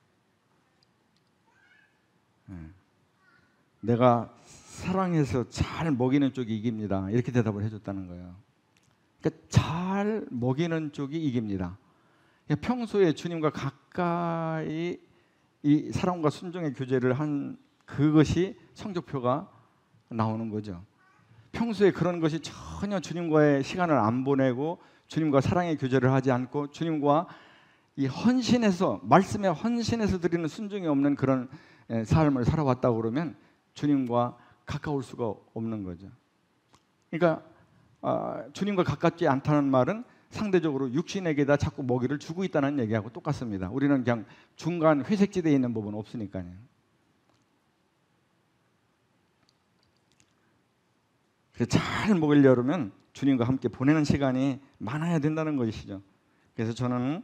내가 사랑해서 잘 먹이는 쪽이 이깁니다. 이렇게 대답을 해줬다는 거예요. 그러니까 잘 먹이는 쪽이 이깁니다. 그러니까 평소에 주님과 가까이 이 사랑과 순종의 교제를 한 그것이 성적표가 나오는 거죠. 평소에 그런 것이 전혀 주님과의 시간을 안 보내고 주님과 사랑의 교제를 하지 않고 주님과 이 헌신해서 말씀에 헌신해서 드리는 순종이 없는 그런 삶을 살아왔다고 그러면 주님과 가까울 수가 없는 거죠. 그러니까 주님과 가깝지 않다는 말은 상대적으로 육신에게다 자꾸 먹이를 주고 있다는 얘기하고 똑같습니다. 우리는 그냥 중간 회색지대에 있는 부분은 없으니까요. 그래서 잘 먹이려면 주님과 함께 보내는 시간이 많아야 된다는 것이죠. 그래서 저는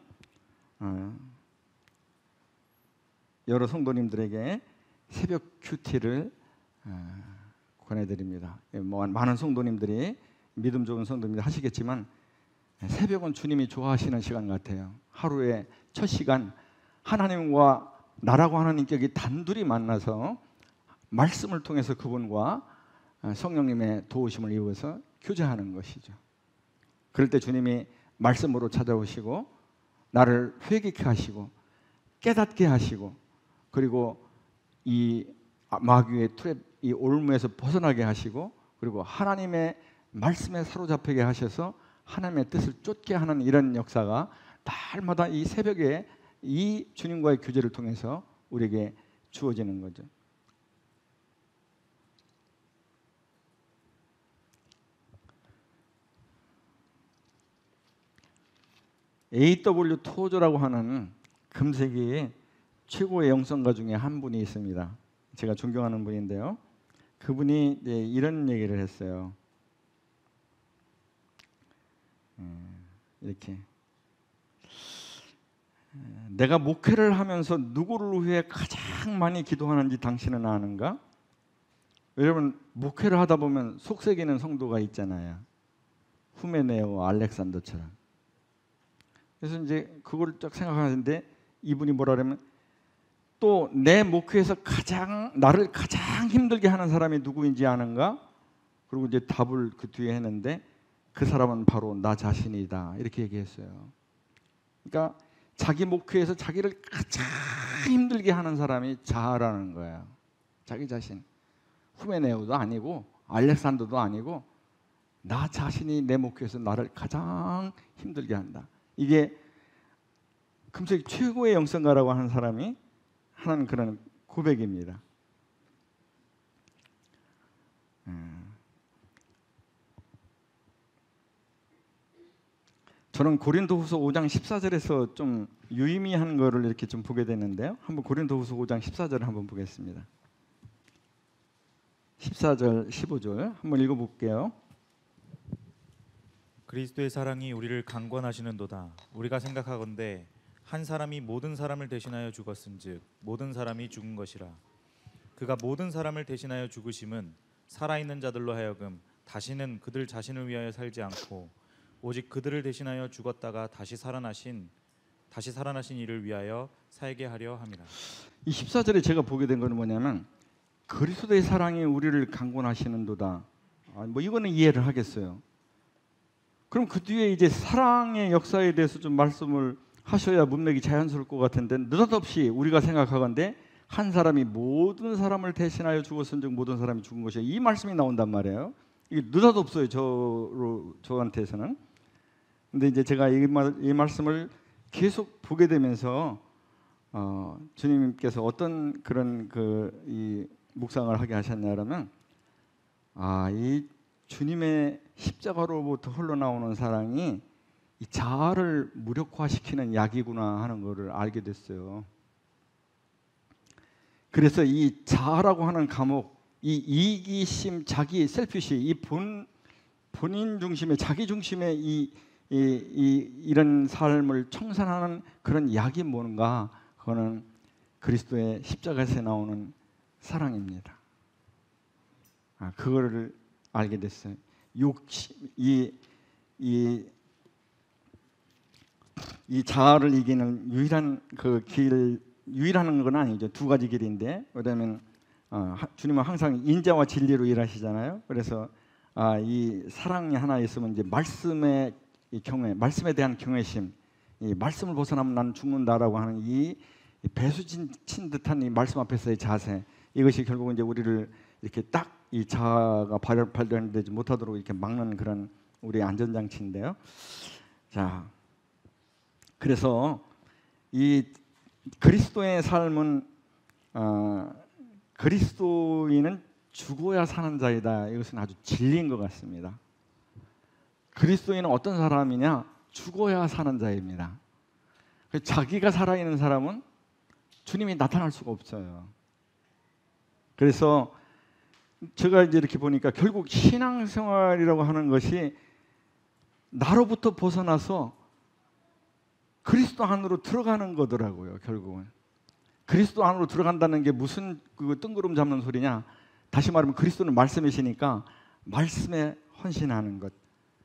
여러 성도님들에게 새벽 큐티를 권해드립니다. 많은 성도님들이 믿음 좋은 성도님들 하시겠지만 새벽은 주님이 좋아하시는 시간 같아요. 하루의 첫 시간 하나님과 나라고 하는 인격이 단둘이 만나서 말씀을 통해서 그분과 성령님의 도우심을 이루어서 교제하는 것이죠. 그럴 때 주님이 말씀으로 찾아오시고 나를 회개케 하시고 깨닫게 하시고 그리고 이 마귀의 트랩, 이 올무에서 벗어나게 하시고 그리고 하나님의 말씀에 사로잡히게 하셔서 하나님의 뜻을 쫓게 하는 이런 역사가 날마다 이 새벽에 이 주님과의 교제를 통해서 우리에게 주어지는 거죠. A.W. 토저라고 하는 금세기의 최고의 영성가 중에 한 분이 있습니다. 제가 존경하는 분인데요. 그분이 이런 얘기를 했어요. 이렇게 내가 목회를 하면서 누구를 위해 가장 많이 기도하는지 당신은 아는가? 여러분 목회를 하다 보면 속색이는 성도가 있잖아요. 후메네오, 알렉산더처럼. 그래서 이제 그걸 쫙 생각하는데 이분이 뭐라 그러면 또 내 목회에서 나를 가장 힘들게 하는 사람이 누구인지 아는가? 그리고 이제 답을 그 뒤에 했는데 그 사람은 바로 나 자신이다. 이렇게 얘기했어요. 그러니까 자기 목회에서 자기를 가장 힘들게 하는 사람이 자아라는 거예요. 자기 자신. 후메네오도 아니고 알렉산더도 아니고 나 자신이 내 목회에서 나를 가장 힘들게 한다. 이게 금세기 최고의 영성가라고 하는 사람이 하는 그런 고백입니다. 저는 고린도후서 5장 14절에서 좀 유의미한 거를 이렇게 좀 보게 되는데요. 한번 고린도후서 5장 14절을 한번 보겠습니다. 14절, 15절 한번 읽어볼게요. 그리스도의 사랑이 우리를 강권하시는도다. 우리가 생각하건대 한 사람이 모든 사람을 대신하여 죽었은즉 모든 사람이 죽은 것이라. 그가 모든 사람을 대신하여 죽으심은 살아있는 자들로 하여금 다시는 그들 자신을 위하여 살지 않고 오직 그들을 대신하여 죽었다가 다시 살아나신 이를 위하여 살게 하려 함이라. 이 14절에 제가 보게 된 것은 뭐냐면 그리스도의 사랑이 우리를 강권하시는도다. 뭐 이거는 이해를 하겠어요. 그럼 그 뒤에 이제 사랑의 역사에 대해서 좀 말씀을 하셔야 문맥이 자연스러울 것 같은데 느닷없이 우리가 생각하건대 한 사람이 모든 사람을 대신하여 죽었은즉 모든 사람이 죽은 것이야. 이 말씀이 나온단 말이에요. 이게 느닷없어요. 저한테서는. 근데 이제 제가 이 말씀을 계속 보게 되면서 주님께서 어떤 그런 이 묵상을 하게 하셨냐면 이 주님의 십자가로부터 흘러나오는 사랑이 이 자아를 무력화시키는 약이구나 하는 것을 알게 됐어요. 그래서 이 자아라고 하는 감옥, 이 이기심, 자기 셀피시, 이 본인 중심의 자기 중심의 이런 삶을 청산하는 그런 약이 뭔가? 그거는 그리스도의 십자가에서 나오는 사랑입니다. 그거를 알게 됐어요. 욕심, 이 자아를 이기는 유일한 그 길, 유일한 건 아니죠. 두 가지 길인데, 왜냐하면 주님은 항상 인자와 진리로 일하시잖아요. 그래서 이 사랑이 하나 있으면 이제 말씀의 이 경외, 말씀에 대한 경외심, 이 말씀을 벗어나면 난 죽는다라고 하는 이 배수진 친 듯한 이 말씀 앞에서의 자세, 이것이 결국은 이제 우리를 이렇게 딱 이 자아가 발견되지 못하도록 이렇게 막는 그런 우리의 안전장치인데요. 자, 그래서 이 그리스도의 삶은 그리스도인은 죽어야 사는 자이다. 이것은 아주 진리인 것 같습니다. 그리스도인은 어떤 사람이냐? 죽어야 사는 자입니다. 자기가 살아있는 사람은 주님이 나타날 수가 없어요. 그래서 제가 이제 이렇게 보니까 결국 신앙생활이라고 하는 것이 나로부터 벗어나서 그리스도 안으로 들어가는 거더라고요. 결국은 그리스도 안으로 들어간다는 게 무슨 그 뜬구름 잡는 소리냐? 다시 말하면 그리스도는 말씀이시니까 말씀에 헌신하는 것,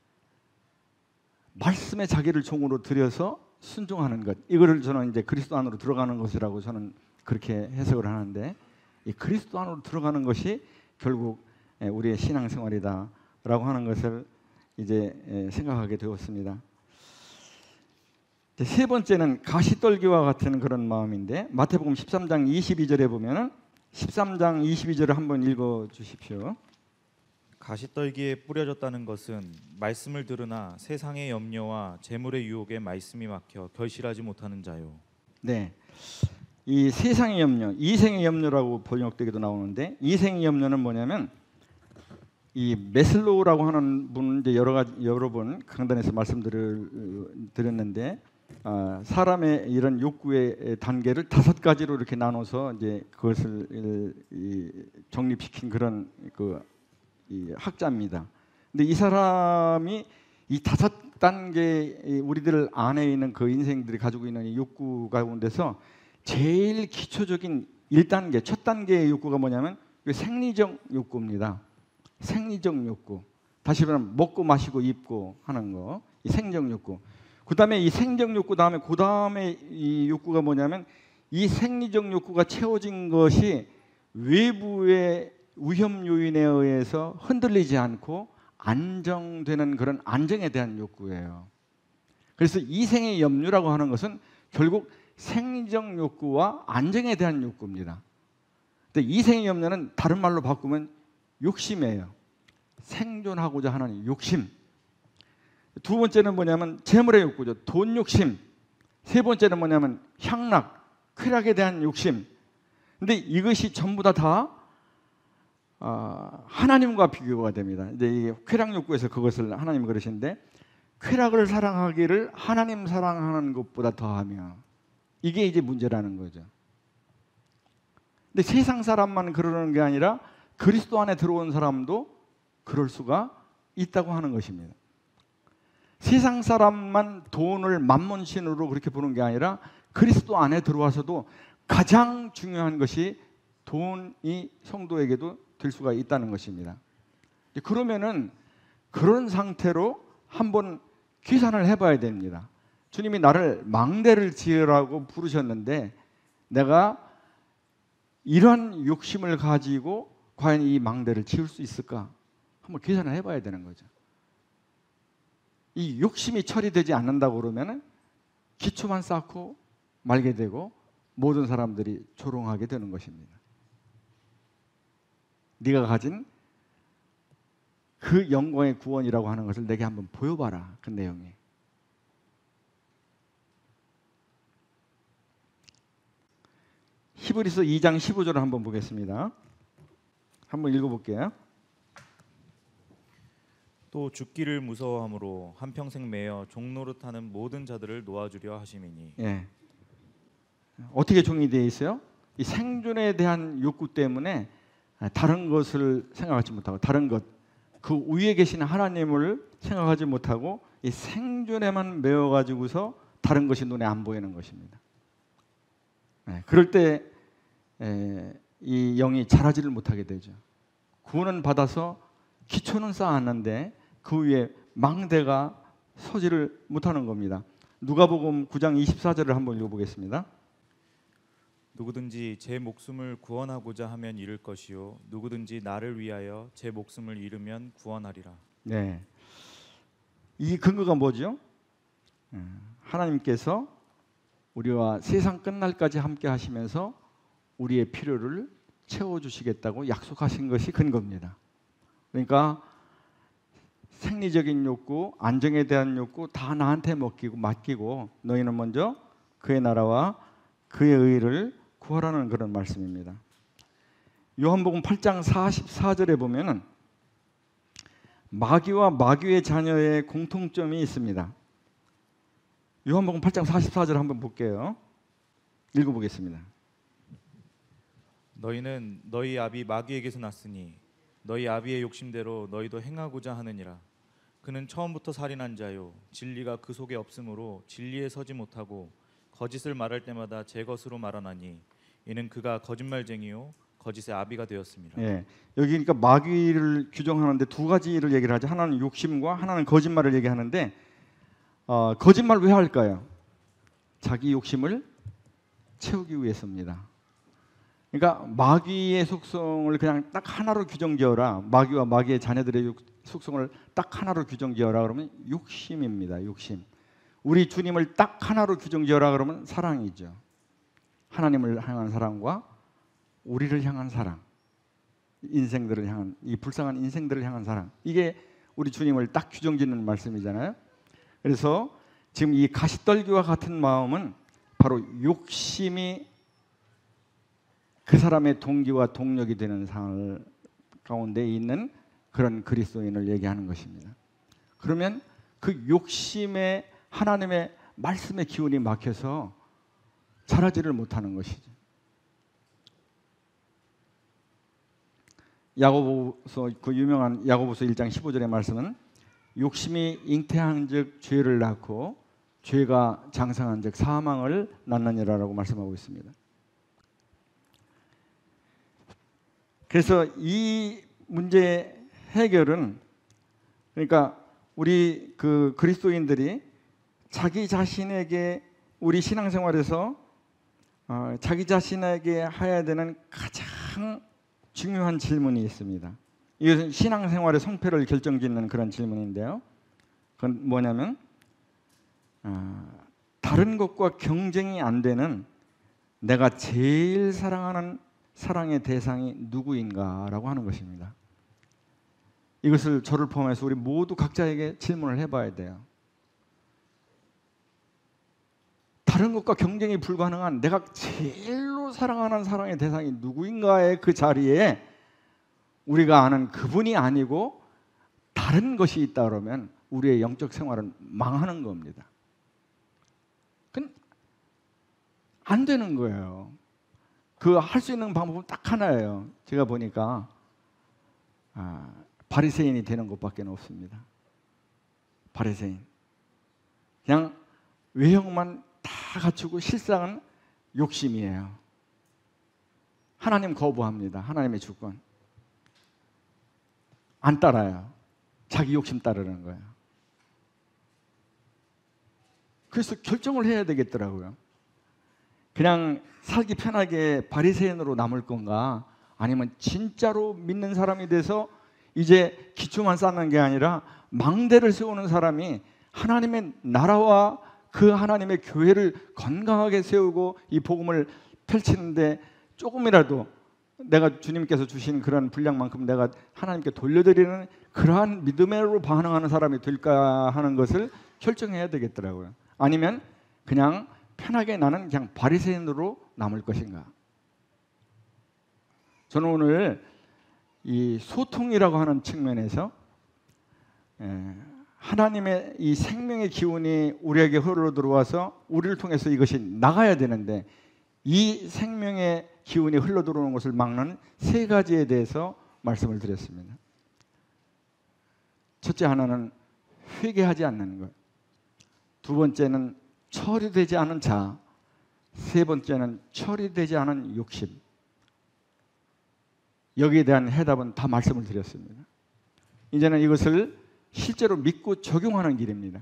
말씀에 자기를 종으로 들여서 순종하는 것, 이거를 저는 이제 그리스도 안으로 들어가는 것이라고 저는 그렇게 해석을 하는데, 이 그리스도 안으로 들어가는 것이 결국 우리의 신앙생활이다라고 하는 것을 이제 생각하게 되었습니다. 세 번째는 가시떨기와 같은 그런 마음인데, 마태복음 13장 22절에 보면은 13장 22절을 한번 읽어 주십시오. 가시떨기에 뿌려졌다는 것은 말씀을 들으나 세상의 염려와 재물의 유혹에 말씀이 막혀 결실하지 못하는 자요. 네, 이 세상의 염려, 이생의 염려라고 번역되기도 나오는데, 이생의 염려는 뭐냐면 이 메슬로우라고 하는 분은 이제 여러 번 강단에서 말씀드렸는데, 사람의 이런 욕구의 단계를 5가지로 이렇게 나눠서 이제 그것을 정립시킨 그런 이 학자입니다. 근데 이 사람이 이 5단계 우리들 안에 있는 그 인생들이 가지고 있는 이 욕구 가운데서 제일 기초적인 1단계, 첫 단계의 욕구가 뭐냐면 생리적 욕구입니다. 생리적 욕구. 다시 말하면 먹고 마시고 입고 하는 거, 이 생적 욕구. 그다음에 이 생적 욕구 다음에 그다음에 이 욕구가 뭐냐면, 이 생리적 욕구가 채워진 것이 외부의 위험 요인에 의해서 흔들리지 않고 안정되는 그런 안정에 대한 욕구예요. 그래서 이생의 염려라고 하는 것은 결국 생리적 욕구와 안정에 대한 욕구입니다. 근데 이생의 염려는 다른 말로 바꾸면 욕심이에요. 생존하고자 하는 욕심. 두 번째는 뭐냐면 재물의 욕구죠. 돈 욕심. 세 번째는 뭐냐면 향락, 쾌락에 대한 욕심. 근데 이것이 전부 다 하나님과 비교가 됩니다. 이제 이 쾌락 욕구에서 그것을 하나님이 그러시는데, 쾌락을 사랑하기를 하나님 사랑하는 것보다 더하며, 이게 이제 문제라는 거죠. 근데 세상 사람만 그러는 게 아니라 그리스도 안에 들어온 사람도 그럴 수가 있다고 하는 것입니다. 세상 사람만 돈을 만몬신으로 그렇게 보는 게 아니라 그리스도 안에 들어와서도 가장 중요한 것이 돈이 성도에게도 될 수가 있다는 것입니다. 그러면은 그런 상태로 한번 계산을 해봐야 됩니다. 주님이 나를 망대를 지으라고 부르셨는데 내가 이런 욕심을 가지고 과연 이 망대를 지을 수 있을까? 한번 계산을 해봐야 되는 거죠. 이 욕심이 처리되지 않는다고 그러면 기초만 쌓고 말게 되고 모든 사람들이 조롱하게 되는 것입니다. 네가 가진 그 영광의 구원이라고 하는 것을 내게 한번 보여봐라. 그 내용이. 히브리서 2장 15절을 한번 보겠습니다. 한번 읽어볼게요. 또 죽기를 무서워함으로 한평생 매여 종노릇하는 모든 자들을 놓아주려 하심이니. 예. 어떻게 종이 되어 있어요? 이 생존에 대한 욕구 때문에 다른 것을 생각하지 못하고, 다른 것, 그 위에 계신 하나님을 생각하지 못하고 이 생존에만 매여 가지고서 다른 것이 눈에 안 보이는 것입니다. 그럴 때 이 영이 자라지를 못하게 되죠. 구원은 받아서 기초는 쌓았는데 그 위에 망대가 서지를 못하는 겁니다. 누가복음 9장 24절을 한번 읽어보겠습니다. 누구든지 제 목숨을 구원하고자 하면 잃을 것이요 누구든지 나를 위하여 제 목숨을 잃으면 구원하리라. 네, 이 근거가 뭐죠? 하나님께서 우리와 세상 끝날까지 함께 하시면서 우리의 필요를 채워주시겠다고 약속하신 것이 근거입니다. 그러니까 생리적인 욕구, 안정에 대한 욕구 다 나한테 맡기고 너희는 먼저 그의 나라와 그의 의를 구하라는 그런 말씀입니다. 요한복음 8장 44절에 보면은 마귀와 마귀의 자녀의 공통점이 있습니다. 요한복음 8장 44절 한번 볼게요. 읽어보겠습니다. 너희는 너희 아비 마귀에게서 났으니 너희 아비의 욕심대로 너희도 행하고자 하느니라. 그는 처음부터 살인한 자요 진리가 그 속에 없으므로 진리에 서지 못하고 거짓을 말할 때마다 제 것으로 말하나니 이는 그가 거짓말쟁이요 거짓의 아비가 되었습니다. 예, 여기 그러니까 마귀를 규정하는데 두 가지를 얘기를 하죠. 하나는 욕심과 하나는 거짓말을 얘기하는데 거짓말 왜 할까요? 자기 욕심을 채우기 위해서입니다. 그러니까 마귀의 속성을 그냥 딱 하나로 규정지어라. 마귀와 마귀의 자녀들의 속성을 딱 하나로 규정지어라 그러면 욕심입니다. 욕심. 우리 주님을 딱 하나로 규정지어라 그러면 사랑이죠. 하나님을 향한 사랑과 우리를 향한 사랑, 인생들을 향한 이 불쌍한 인생들을 향한 사랑. 이게 우리 주님을 딱 규정짓는 말씀이잖아요. 그래서 지금 이 가시떨기와 같은 마음은 바로 욕심이 그 사람의 동기와 동력이 되는 상황 가운데 있는 그런 그리스도인을 얘기하는 것입니다. 그러면 그 욕심에 하나님의 말씀의 기운이 막혀서 자라지를 못하는 것이죠. 야고보서 그 유명한 야고보서 1장 15절의 말씀은 욕심이 잉태한즉 죄를 낳고 죄가 장성한즉 사망을 낳느니라라고 말씀하고 있습니다. 그래서 이 문제의 해결은 그러니까 우리 그 그리스도인들이 자기 자신에게 우리 신앙생활에서 자기 자신에게 해야 되는 가장 중요한 질문이 있습니다. 이것은 신앙생활의 성패를 결정짓는 그런 질문인데요. 그건 뭐냐면 다른 것과 경쟁이 안 되는 내가 제일 사랑하는 사랑의 대상이 누구인가라고 하는 것입니다. 이것을 저를 포함해서 우리 모두 각자에게 질문을 해봐야 돼요. 다른 것과 경쟁이 불가능한 내가 제일로 사랑하는 사랑의 대상이 누구인가의 그 자리에 우리가 아는 그분이 아니고 다른 것이 있다 그러면 우리의 영적 생활은 망하는 겁니다. 그건 안 되는 거예요. 그 할 수 있는 방법은 딱 하나예요. 제가 보니까 바리새인이 되는 것밖에 없습니다. 바리새인. 그냥 외형만 다 갖추고 실상은 욕심이에요. 하나님 거부합니다. 하나님의 주권. 안 따라요. 자기 욕심 따르는 거예요. 그래서 결정을 해야 되겠더라고요. 그냥 살기 편하게 바리새인으로 남을 건가 아니면 진짜로 믿는 사람이 돼서 이제 기초만 쌓는 게 아니라 망대를 세우는 사람이 하나님의 나라와 그 하나님의 교회를 건강하게 세우고 이 복음을 펼치는데 조금이라도 내가 주님께서 주신 그런 분량만큼 내가 하나님께 돌려드리는 그러한 믿음으로 반응하는 사람이 될까 하는 것을 결정해야 되겠더라고요. 아니면 그냥 편하게 나는 그냥 바리새인으로 남을 것인가. 저는 오늘 이 소통이라고 하는 측면에서 하나님의 이 생명의 기운이 우리에게 흘러 들어와서 우리를 통해서 이것이 나가야 되는데 이 생명의 기운이 흘러 들어오는 것을 막는 세 가지에 대해서 말씀을 드렸습니다. 첫째 하나는 회개하지 않는 것. 두 번째는 처리되지 않은 자. 세 번째는 처리되지 않은 욕심. 여기에 대한 해답은 다 말씀을 드렸습니다. 이제는 이것을 실제로 믿고 적용하는 길입니다.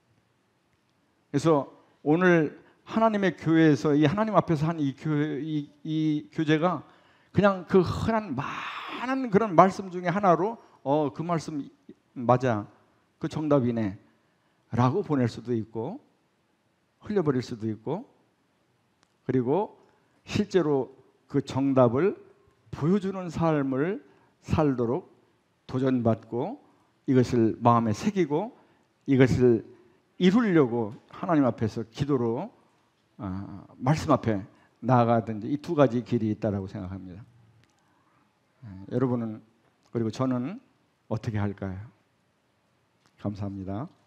그래서 오늘 하나님의 교회에서 이 하나님 앞에서 한 이 교제가 그냥 그 흔한 많은 그런 말씀 중에 하나로 그 말씀 맞아, 그 정답이네 라고 보낼 수도 있고 흘려버릴 수도 있고, 그리고 실제로 그 정답을 보여주는 삶을 살도록 도전받고 이것을 마음에 새기고 이것을 이루려고 하나님 앞에서 기도로 말씀 앞에 나아가든지 이 두 가지 길이 있다고 생각합니다. 여러분은 그리고 저는 어떻게 할까요? 감사합니다.